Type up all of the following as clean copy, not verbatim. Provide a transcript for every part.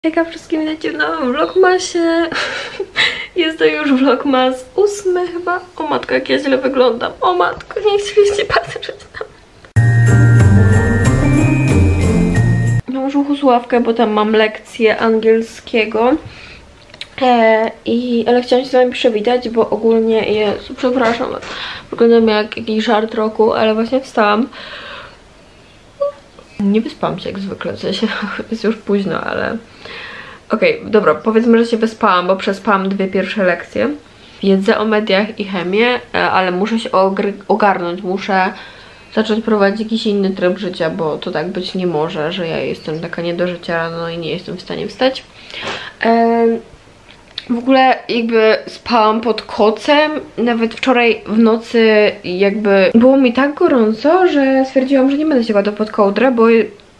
Hejka wszystkim, witajcie w nowym vlogmasie. Jest to już vlogmas 8 chyba. O matko, jak ja źle wyglądam. O matko, nie chcieliście patrzeć na mnie. Mam brzuchu słuchawkę, bo tam mam lekcję angielskiego. Ale chciałam się z wami przywitać, bo ogólnie jest, przepraszam, wyglądam jak jakiś żart roku, ale właśnie wstałam. Nie wyspałam się jak zwykle, w sensie jest już późno, ale... Okej, dobra, powiedzmy, że się wyspałam, bo przespałam 2 pierwsze lekcje. Wiedzę o mediach i chemię, ale muszę się ogarnąć, muszę zacząć prowadzić jakiś inny tryb życia, bo to tak być nie może, że ja jestem taka nie do życia rano i nie jestem w stanie wstać. W ogóle jakby spałam pod kocem, nawet wczoraj w nocy jakby było mi tak gorąco, że stwierdziłam, że nie będę się kładła pod kołdrę, bo...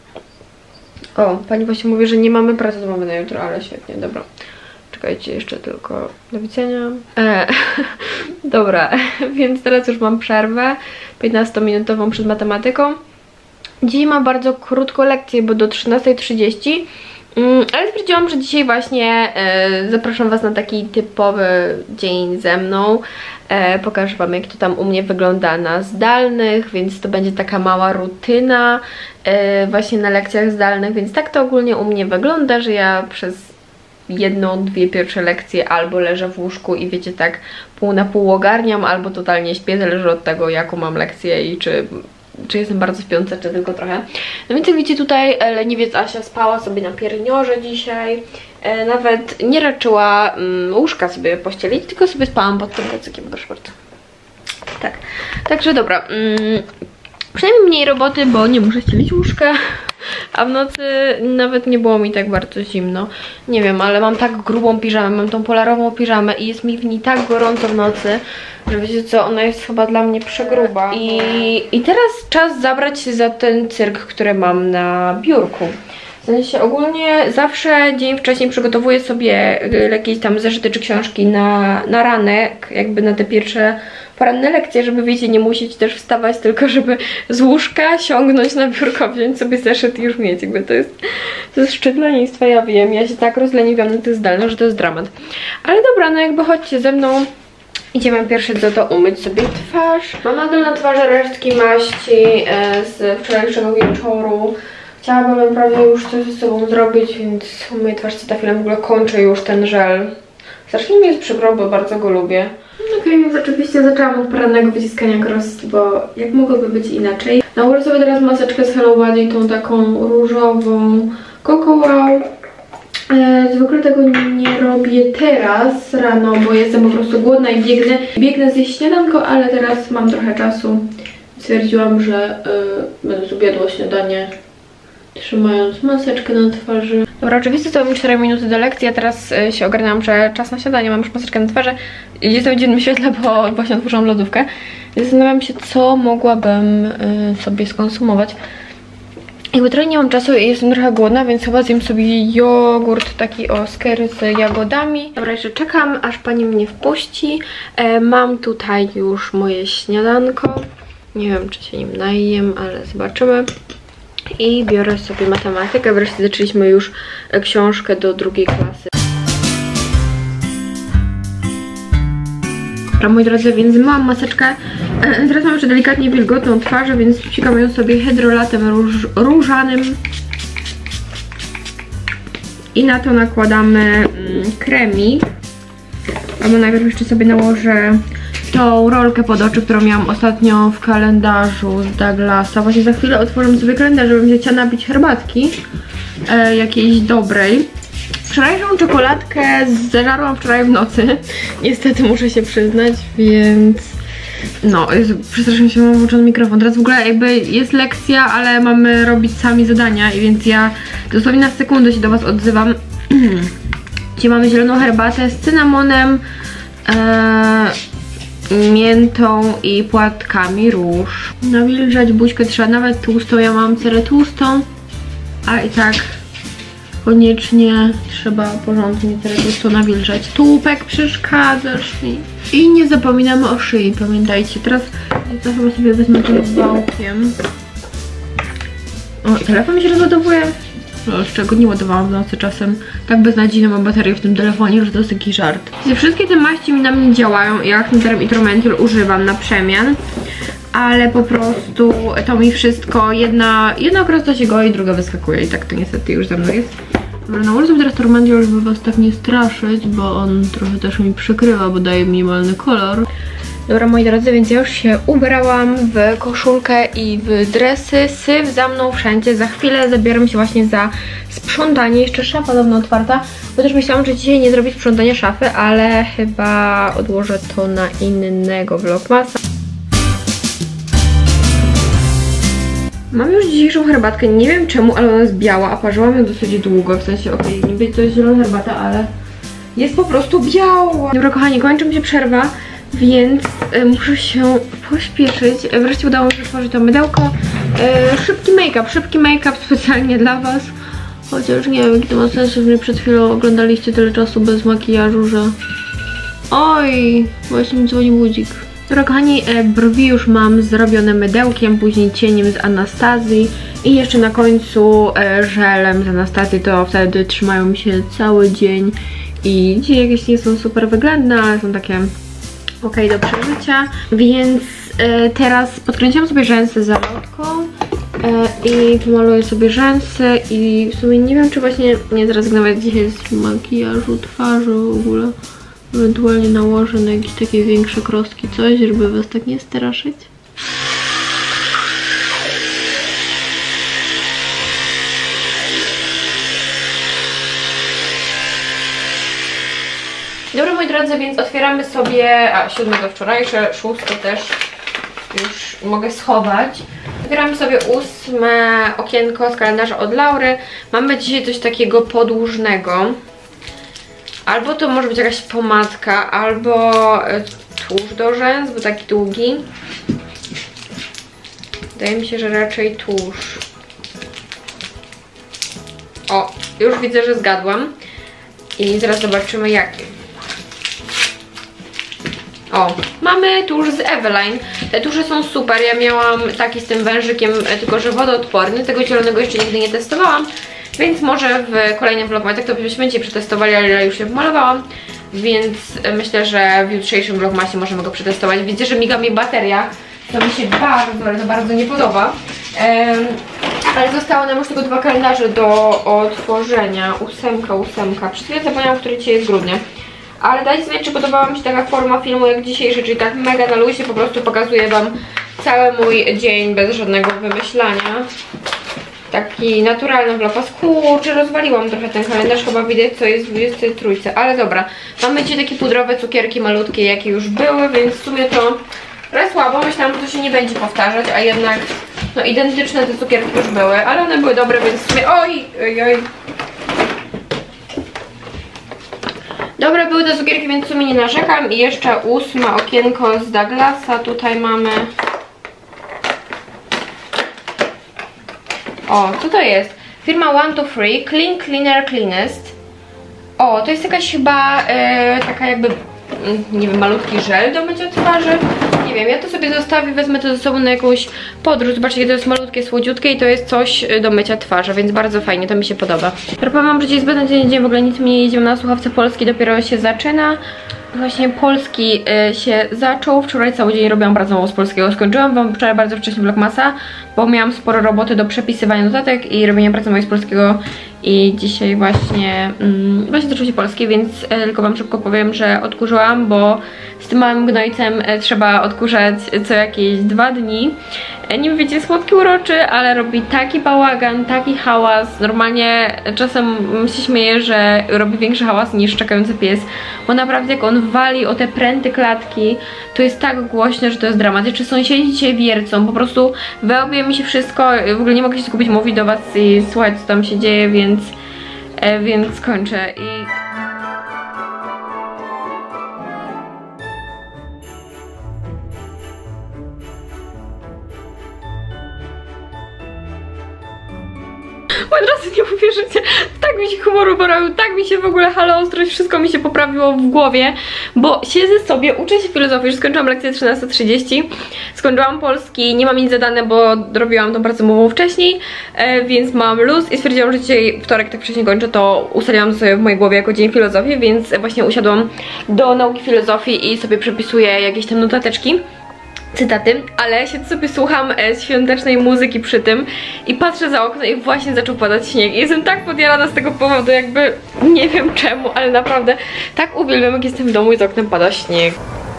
O, pani właśnie mówi, że nie mamy pracy domowej na jutro, ale świetnie, dobra. Czekajcie jeszcze tylko, do widzenia. Dobra, więc teraz już mam przerwę 15-minutową przed matematyką. Dzisiaj mam bardzo krótką lekcję, bo do 13:30. Ale stwierdziłam, że dzisiaj właśnie zapraszam was na taki typowy dzień ze mną. Pokażę wam, jak to tam u mnie wygląda na zdalnych, więc to będzie taka mała rutyna właśnie na lekcjach zdalnych, więc tak to ogólnie u mnie wygląda, że ja przez 1-2 pierwsze lekcje albo leżę w łóżku i wiecie, tak pół na pół ogarniam, albo totalnie śpię, zależy od tego, jaką mam lekcję i czy jestem bardzo śpiąca, czy tylko trochę. No więc jak widzicie, tutaj leniwiec Asia spała sobie na pierniorze dzisiaj. Nawet nie raczyła łóżka sobie pościelić, tylko sobie spałam pod tym kocykiem, proszę bardzo. Tak, także dobra. Przynajmniej mniej roboty, bo nie muszę ścielić łóżka. A w nocy nawet nie było mi tak bardzo zimno. Nie wiem, ale mam tak grubą piżamę, mam tą polarową piżamę i jest mi w niej tak gorąco w nocy, że wiecie co, ona jest chyba dla mnie przegruba. I teraz czas zabrać się za ten cyrk, który mam na biurku. W sensie ogólnie zawsze dzień wcześniej przygotowuję sobie jakieś tam zeszyty czy książki na ranek, jakby na te pierwsze poranne lekcje, żeby wiecie, nie musieć też wstawać, tylko żeby z łóżka siągnąć na biurko, wziąć sobie zeszyt i już mieć. Jakby to jest szczyt lenistwa, ja wiem, ja się tak rozleniwiam na tych zdalnych, że to jest dramat. Ale dobra, no jakby chodźcie ze mną. Idziemy pierwsze to umyć sobie twarz. Mam nadal na twarzy resztki maści z wczorajszego wieczoru. Chciałabym prawie już coś ze sobą zrobić, więc umyję twarz Cetaphilem, w ogóle kończę już ten żel. Strasznie mi jest przykro, bo bardzo go lubię. Okej, więc oczywiście zaczęłam od porannego wyciskania koroski, bo jak mogłoby być inaczej. Nałożę sobie teraz maseczkę z Hello Body, tą taką różową Coco Wow. Zwykle tego nie robię teraz rano, bo jestem po prostu głodna i biegnę zjeść śniadanko, ale teraz mam trochę czasu. Stwierdziłam, że będę sobie jadła śniadanie, trzymając maseczkę na twarzy. Dobra, oczywiście to mi 4 minuty do lekcji, a teraz się ogarniałam, że czas na śniadanie, mam już maseczkę na twarzy. Jestem w dziennym świetle, bo właśnie otworzyłam lodówkę. Zastanawiam się, co mogłabym sobie skonsumować. Jakby trochę nie mam czasu i jestem trochę głodna, więc chyba zjem sobie jogurt taki z jagodami. Dobra, jeszcze czekam, aż pani mnie wpuści. Mam tutaj już moje śniadanko. Nie wiem, czy się nim najem, ale zobaczymy. I biorę sobie matematykę. Wreszcie zaczęliśmy już książkę do 2. klasy. Dobra, moi drodzy, więc mam maseczkę. Teraz mam jeszcze delikatnie wilgotną twarz, więc psikam ją sobie hydrolatem różanym. I na to nakładamy kremik. Albo najpierw jeszcze sobie nałożę tą rolkę pod oczy, którą miałam ostatnio w kalendarzu z Douglasa. Właśnie za chwilę otworzę sobie kalendarz, żebym się chciała napić herbatki jakiejś dobrej. Wczorajszą czekoladkę zeżarłam wczoraj w nocy. Niestety muszę się przyznać, więc... No, przestraszyłam się, mam włączony mikrofon. Teraz w ogóle jakby jest lekcja, ale mamy robić sami zadania i więc ja dosłownie na sekundę się do was odzywam. Dzisiaj mamy zieloną herbatę z cynamonem, miętą i płatkami róż. Nawilżać buźkę trzeba nawet tłustą, ja mam cerę tłustą, a i tak koniecznie trzeba porządnie cerę tłustą nawilżać. Tłupek, przeszkadzasz mi. I nie zapominamy o szyi, pamiętajcie. Teraz ja chyba sobie wezmę tym wałkiem. O, telefon mi się rozładowuje. z czego nie ładowałam w nocy czasem. Tak beznadziejnie mam baterię w tym telefonie, że to jest taki żart. Wszystkie te maści mi na mnie działają. Ja Acneaterm i Tromentil używam na przemian. Ale po prostu to mi wszystko, jedna okrasta się goi, druga wyskakuje i tak to niestety już ze mną jest. Dobra, nałożę sobie teraz Tromentil, żeby was tak nie straszyć, bo on trochę też mi przykrywa, bo daje minimalny kolor. Dobra, moi drodzy, więc ja już się ubrałam w koszulkę i w dresy. Syf za mną wszędzie. Za chwilę zabieram się właśnie za sprzątanie. Jeszcze szafa dawno otwarta, bo też myślałam, że dzisiaj nie zrobię sprzątania szafy, ale chyba odłożę to na innego vlogmasa. Mam już dzisiejszą herbatkę, nie wiem czemu, ale ona jest biała, a parzyłam ją dosyć długo, w sensie, okej, niby to jest zielona herbata, ale jest po prostu biała. Dobra, kochani, kończy mi się przerwa, więc muszę się pośpieszyć. Wreszcie udało mi się stworzyć to mydełko. Szybki make-up specjalnie dla was. Chociaż nie wiem, jaki to ma sens, że przed chwilą oglądaliście tyle czasu bez makijażu, że... Oj, właśnie mi dzwoni budzik. Dobra, kochani, brwi już mam zrobione mydełkiem, później cieniem z Anastazji i jeszcze na końcu żelem z Anastazji, to wtedy trzymają mi się cały dzień i dzisiaj jakieś nie są super wyglądne, ale są takie ok do przeżycia, więc teraz podkręciłam sobie rzęsy zalotką i pomaluję sobie rzęsy i w sumie nie wiem, czy właśnie nie zrezygnować dzisiaj z makijażu twarzy w ogóle. Ewentualnie nałożę na jakieś takie większe krostki coś, żeby was tak nie straszyć. Dobra, moi drodzy, więc otwieramy sobie, 7 wczorajsze, 6 też już mogę schować. Otwieramy sobie 8 okienko z kalendarza od Laury. Mamy dzisiaj coś takiego podłużnego. Albo to może być jakaś pomadka, albo tusz do rzęs, bo taki długi. Wydaje mi się, że raczej tusz. O, już widzę, że zgadłam. I zaraz zobaczymy jaki. O, mamy tusz z Eveline. Te tusze są super. Ja miałam taki z tym wężykiem, tylko że wodoodporny. Tego zielonego jeszcze nigdy nie testowałam. Więc może w kolejnym vlogmasie to byśmy dzisiaj przetestowali, ale ja już się pomalowałam. Więc myślę, że w jutrzejszym vlogmasie możemy go przetestować. Widzicie, że miga mi bateria. To mi się bardzo nie podoba. Ale zostało nam już tylko 2 kalendarze do otworzenia. 8. Przed chwilą zapomniałam, który dzisiaj jest grudnia. Ale dajcie znać, czy podobała mi się taka forma filmu jak dzisiejszy, czyli tak mega na luzie, po prostu pokazuję wam cały mój dzień bez żadnego wymyślania. Taki naturalny vlogmas. Kurczę, rozwaliłam trochę ten kalendarz, chyba widać co jest w 23, ale dobra. Mamy dzisiaj takie pudrowe cukierki malutkie, jakie już były, więc w sumie to trochę słabo. Myślałam, że to się nie będzie powtarzać, a jednak no identyczne te cukierki już były, ale one były dobre, więc w sumie... Oj. Dobre były te cukierki, więc w sumie nie narzekam. I jeszcze 8 okienko z Douglasa. Tutaj mamy... O, co to jest? Firma One to Free, Clean Cleaner Cleanest. O, to jest jakaś chyba taka jakby, nie wiem, malutki żel do mycia twarzy. Nie wiem, ja to sobie zostawię, wezmę to ze sobą na jakąś podróż. Zobaczcie, to jest malutkie, słodziutkie i to jest coś do mycia twarzy, więc bardzo fajnie, to mi się podoba. Teraz mam, że dzisiaj jest beznadziejny dzień, w ogóle nic mi nie jeździło na słuchawce polskiej, dopiero się zaczyna. Właśnie polski się zaczął. Wczoraj cały dzień robiłam bardzo mało z polskiego. Skończyłam wam wczoraj bardzo wcześnie vlogmasa, bo miałam sporo roboty do przepisywania notatek i robienia pracy mojej z polskiego. I dzisiaj właśnie zaczął się polski, więc tylko wam szybko powiem, że odkurzyłam, bo z tym małym gnojcem trzeba odkurzać co jakieś 2 dni. Nie wiem, wiecie, słodki, uroczy, ale robi taki bałagan, taki hałas. Normalnie czasem się śmieję, że robi większy hałas niż czekający pies, bo naprawdę jak on wali o te pręty klatki, to jest tak głośno, że to jest dramat. Jeszcze sąsiedzi dzisiaj wiercą, po prostu wyobie mi się wszystko, w ogóle nie mogę się skupić, mówić do was i słuchać, co tam się dzieje, więc kończę. Od razu nie uwierzycie, tak mi się humor poprawił, tak mi się w ogóle haloostrość, wszystko mi się poprawiło w głowie, bo siedzę sobie, uczę się filozofii, już skończyłam lekcję 13:30, skończyłam polski, nie mam nic zadane, bo robiłam tą pracę mową wcześniej, więc mam luz i stwierdziłam, że dzisiaj wtorek tak wcześnie kończę, to ustaliłam sobie w mojej głowie jako dzień filozofii, więc właśnie usiadłam do nauki filozofii i sobie przepisuję jakieś tam notateczki, cytaty, ale siedzę sobie, słucham świątecznej muzyki przy tym i patrzę za okno i właśnie zaczął padać śnieg i jestem tak podjarana z tego powodu, jakby nie wiem czemu, ale naprawdę tak uwielbiam, jak jestem w domu i za oknem pada śnieg.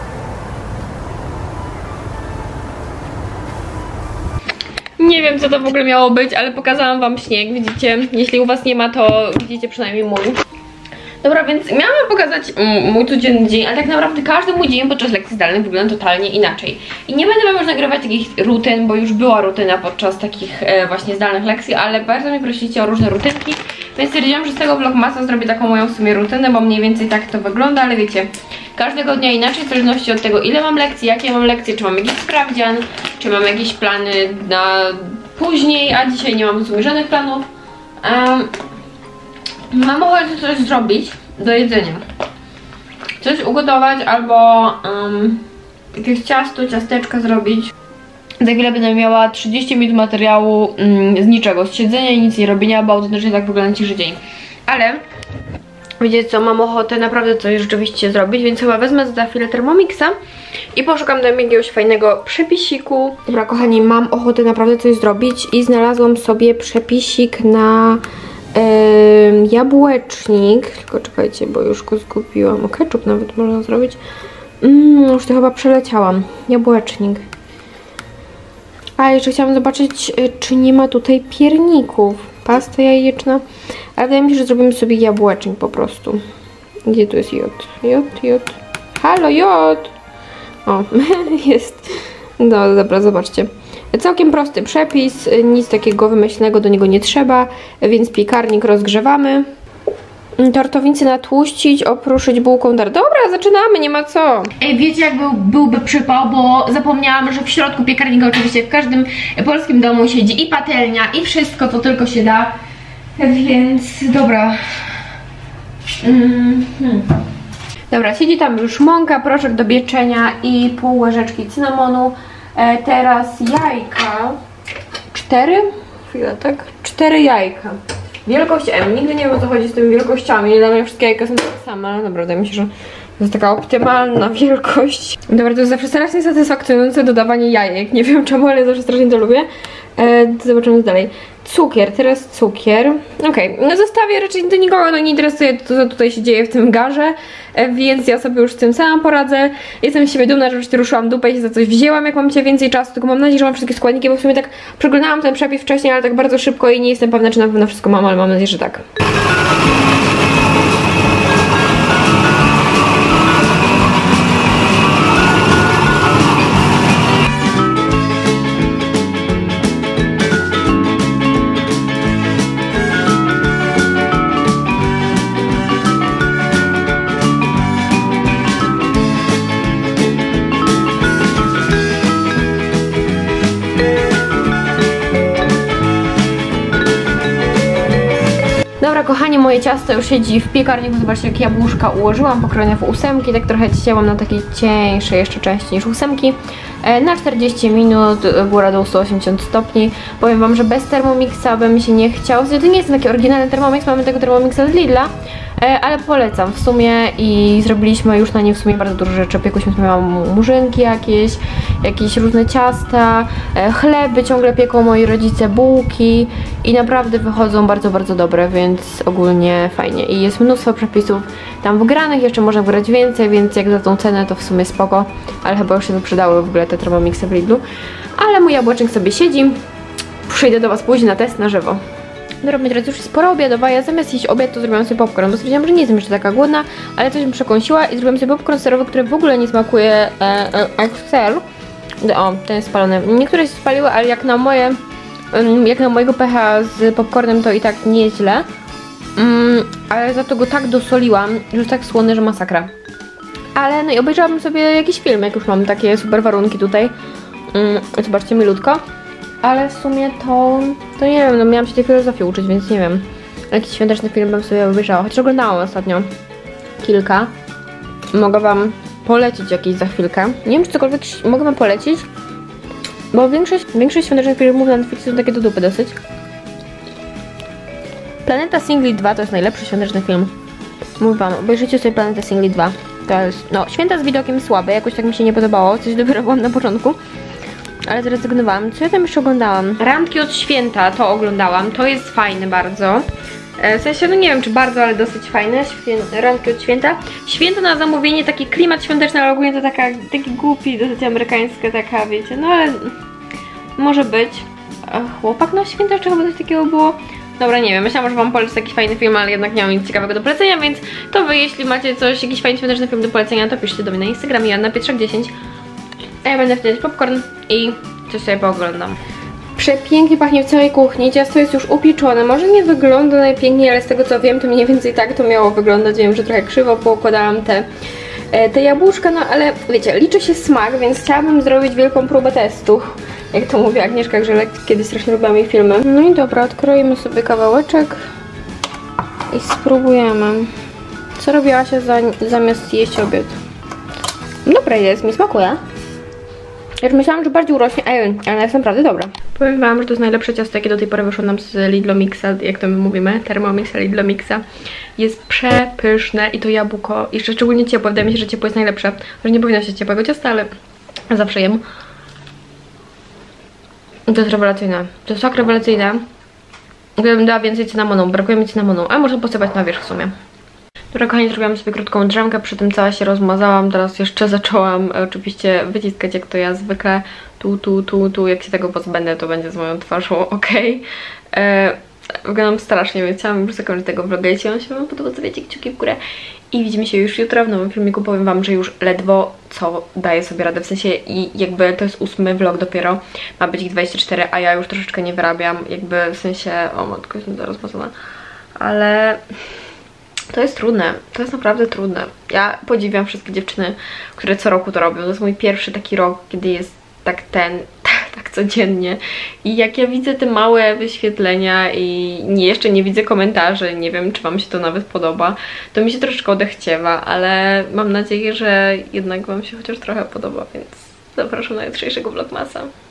Nie wiem, co to w ogóle miało być, ale pokazałam wam śnieg, widzicie? Jeśli u was nie ma, to widzicie przynajmniej mój. Dobra, więc miałam pokazać mój codzienny dzień, ale tak naprawdę każdy mój dzień podczas lekcji zdalnych wygląda totalnie inaczej. I nie będę wam już nagrywać takich rutyn, bo już była rutyna podczas takich właśnie zdalnych lekcji, ale bardzo mnie prosiliście o różne rutynki, więc stwierdziłam, że z tego vlogmasa zrobię taką moją w sumie rutynę, bo mniej więcej tak to wygląda, ale wiecie, każdego dnia inaczej, w zależności od tego, ile mam lekcji, jakie mam lekcje, czy mam jakiś sprawdzian, czy mam jakieś plany na później, a dzisiaj nie mam w sumie żadnych planów. Mam ochotę coś zrobić do jedzenia. Coś ugotować albo jakieś ciasto, ciasteczka zrobić. Za chwilę będę miała 30 minut materiału z niczego, z siedzenia i nic nie robienia, bo autentycznie tak wygląda dzisiejszy dzień. Ale wiecie co, mam ochotę naprawdę coś rzeczywiście zrobić, więc chyba wezmę za chwilę Thermomixa i poszukam tam jakiegoś fajnego przepisiku. Dobra kochani, mam ochotę naprawdę coś zrobić i znalazłam sobie przepisik na jabłecznik, tylko czekajcie, bo już go zgubiłam. O, ketchup nawet można zrobić. Już to chyba przeleciałam. Jabłecznik. A jeszcze chciałam zobaczyć, czy nie ma tutaj pierników. Pasta jajeczna. Ale wydaje mi się, że zrobimy sobie jabłecznik po prostu. Gdzie tu jest jod? Jod. Halo, jod! O, jest. No dobra, zobaczcie. Całkiem prosty przepis, nic takiego wymyślnego do niego nie trzeba, więc piekarnik rozgrzewamy. Tortownicę natłuścić, opruszyć bułką dar. Dobra, zaczynamy, nie ma co. Ej, wiecie jak byłby przypał, bo zapomniałam, że w środku piekarnika oczywiście w każdym polskim domu siedzi i patelnia, i wszystko, co tylko się da. Więc dobra. Dobra, siedzi tam już mąka, proszek do pieczenia i pół łyżeczki cynamonu. Teraz jajka. 4? Chwila, tak? 4 jajka. Wielkość M. Nigdy nie wiem, o co chodzi z tymi wielkościami. Dla mnie wszystkie jajka są takie same, ale dobra, wydaje mi się, że to jest taka optymalna wielkość. Dobra, to jest zawsze strasznie satysfakcjonujące dodawanie jajek. Nie wiem czemu, ale zawsze strasznie to lubię. Zobaczymy dalej. Cukier, teraz cukier. Okej, no zostawię, raczej do nikogo nie interesuje to, co tutaj się dzieje w tym garze, więc ja sobie już z tym sama poradzę. Jestem z siebie dumna, że wreszcie ruszyłam dupę i się za coś wzięłam, jak mam dzisiaj więcej czasu, tylko mam nadzieję, że mam wszystkie składniki, bo w sumie tak przeglądałam ten przepis wcześniej, ale tak bardzo szybko i nie jestem pewna, czy na pewno wszystko mam, ale mam nadzieję, że tak. Dobra kochani, moje ciasto już siedzi w piekarniku, zobaczcie jak jabłuszka ułożyłam, pokrojone w ósemki, tak trochę cięłam na takie cieńsze jeszcze części niż ósemki. Na 40 minut, góra dół 180 stopni. Powiem wam, że bez Thermomixa bym się nie chciał. To nie jest taki oryginalny Thermomix, mamy tego Thermomixa z Lidla, ale polecam w sumie i zrobiliśmy już na nim w sumie bardzo dużo rzeczy. Piekłyśmy sobie murzynki jakieś różne ciasta, chleby ciągle pieką moi rodzice, bułki i naprawdę wychodzą bardzo, bardzo dobre, więc ogólnie fajnie. I jest mnóstwo przepisów tam wgranych, jeszcze można wgrać więcej, więc jak za tą cenę to w sumie spoko, ale chyba już się wyprzedały w ogóle te Thermomixy w Lidlu. Ale mój jabłeczek sobie siedzi, przyjdę do was później na test na żywo. Dobra, teraz już jest pora obiadowa, ja zamiast jeść obiad to zrobiłam sobie popcorn, bo stwierdziłam, że nie jestem jeszcze taka głodna, ale coś mi przekąsiła i zrobiłam sobie popcorn serowy, który w ogóle nie smakuje jak ser. O, ten jest spalony. Niektóre się spaliły, ale jak na mojego pecha z popcornem to i tak nieźle. Ale za to go tak dosoliłam, że jest tak słony, że masakra. Ale no i obejrzałabym sobie jakiś film, jak już mam takie super warunki tutaj. Zobaczcie, milutko. ale w sumie to nie wiem, no miałam się tej filozofii uczyć, więc nie wiem. Jakiś świąteczny film bym sobie obejrzała, chociaż oglądałam ostatnio kilka. Mogę wam polecić jakiś za chwilkę. Nie wiem, czy cokolwiek mogę wam polecić, bo większość świątecznych filmów na Netflixie są takie do dupy dosyć. Planeta Singli 2 to jest najlepszy świąteczny film. Mówię wam, obejrzyjcie sobie Planetę Singli 2. To jest, no, święta z widokiem słabe, jakoś tak mi się nie podobało, coś dopiero byłam na początku. Ale zrezygnowałam. Co ja tam jeszcze oglądałam? Randki od święta, to oglądałam, to jest fajne bardzo. W sensie, no nie wiem czy bardzo, ale dosyć fajne. Randki od święta. Święto na zamówienie, taki klimat świąteczny, ale ogólnie to taki głupi, dosyć amerykańska taka, wiecie, no ale może być. Chłopak na święta, czy chyba coś takiego było? Dobra, nie wiem, myślałam, że wam polecę jakiś fajny film, ale jednak nie mam nic ciekawego do polecenia, więc to wy, jeśli macie jakiś fajny świąteczny film do polecenia, to piszcie do mnie na Instagramie, Joanna Pietrzak 10. A ja będę wtedy popcorn i coś sobie pooglądam. Przepięknie pachnie w całej kuchni, ciasto jest już upieczone, może nie wygląda najpiękniej, ale z tego co wiem, to mniej więcej tak to miało wyglądać. Wiem, że trochę krzywo poukładałam te jabłuszka, no ale wiecie, liczy się smak, więc chciałabym zrobić wielką próbę testu. Jak to mówi Agnieszka Grzelek, kiedyś strasznie lubiłam jej filmy. No i dobra, odkroimy sobie kawałeczek i spróbujemy. Co robiła się zamiast jeść obiad? Dobra jest, mi smakuje. Już myślałam, że bardziej urośnie, ale jest naprawdę dobra. Powiem wam, że to jest najlepsze ciasto, jakie do tej pory wyszło nam z Lidlo Mixa, jak to my mówimy, Thermomixa Lidlo Mixa. Jest przepyszne i to jabłko, i szczególnie ciepłe, wydaje mi się, że ciepłe jest najlepsze. Że nie powinno się ciepłego ciasta, ale zawsze jem. To jest rewelacyjne. To jest tak rewelacyjne. Gdybym dała więcej cynamonu, brakuje mi cynamonu, ale można posypać na wierzch w sumie. Dobra kochani, zrobiłam sobie krótką drzemkę, przy tym cała się rozmazałam, teraz jeszcze zaczęłam oczywiście wyciskać jak to ja zwykle, tu, jak się tego pozbędę, to będzie z moją twarzą, okej. Wyglądam strasznie, więc chciałam już zakończyć tego vloga, jeśli wam się podoba, zostawiajcie kciuki w górę i widzimy się już jutro w nowym filmiku. Powiem wam, że już ledwo co daję sobie radę, w sensie i jakby to jest 8. vlog dopiero, ma być ich 24, a ja już troszeczkę nie wyrabiam, jakby w sensie, o matko, jestem zaraz rozmazana, ale to jest trudne, to jest naprawdę trudne. Ja podziwiam wszystkie dziewczyny, które co roku to robią. To jest mój pierwszy taki rok, kiedy jest tak codziennie. I jak ja widzę te małe wyświetlenia i jeszcze nie widzę komentarzy, nie wiem czy wam się to nawet podoba, to mi się troszeczkę odechciewa, ale mam nadzieję, że jednak wam się chociaż trochę podoba, więc zapraszam na jutrzejszego vlogmasa.